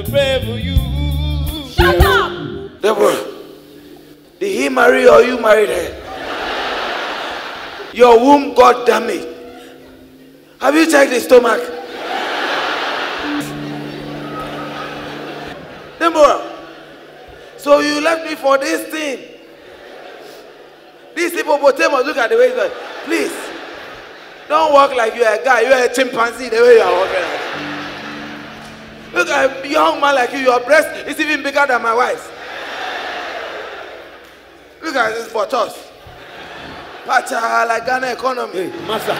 pray for you. Shut up! Deborah, did he marry you or you married her? Your womb got damaged. Have you checked the stomach? Deborah, so you left me for this thing. These hippopotamus, look at the way he's going. Please, don't walk like you're a guy. You're a chimpanzee the way you are walking. Look at a young man like you. Your breast is even bigger than my wife's. Look at this for us. Pacha like Ghana economy. Hey, Master.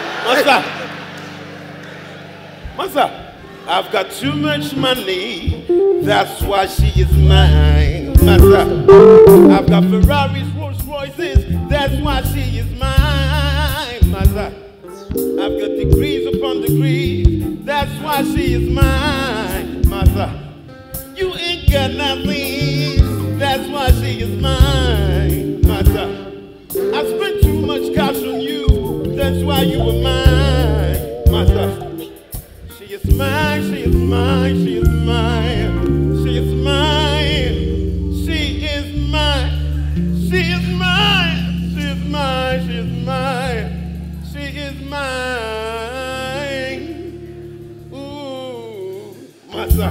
I've got too much money. That's why she is mine. Master. I've got Ferraris, Rolls Royces. That's why she is mine. Master. I've got degrees upon degrees. That's why she is mine. Master. You ain't got nothing. That's why she is mine. Master. I spent too much cash on you. That's why you were mine. Master. She is mine. She is mine. She is mine. She is mine. She is mine. She is mine. She is mine. She is mine. She is mine. Ooh, Master.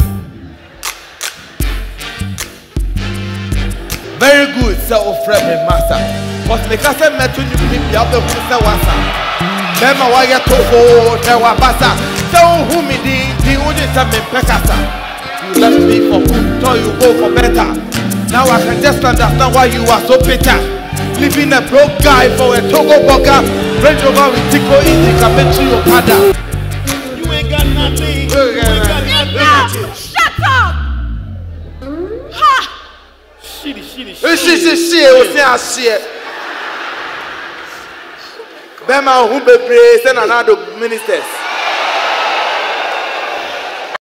Very good, sir, friend, master. Because the castle met you, you have the Mr. Wassa. Remember why you told the Wabasa. So, who me the only time in Pecasa. You left me for good, so you go for better. Now I can just understand why you are so bitter. Leaving a broke guy for a Togo burger. Range over with Tico Easy, Kamechi Okada. You ain't got nothing. You ain't got nothing. Shut up! Ha! Shitty. Bema who be praised and another ministers.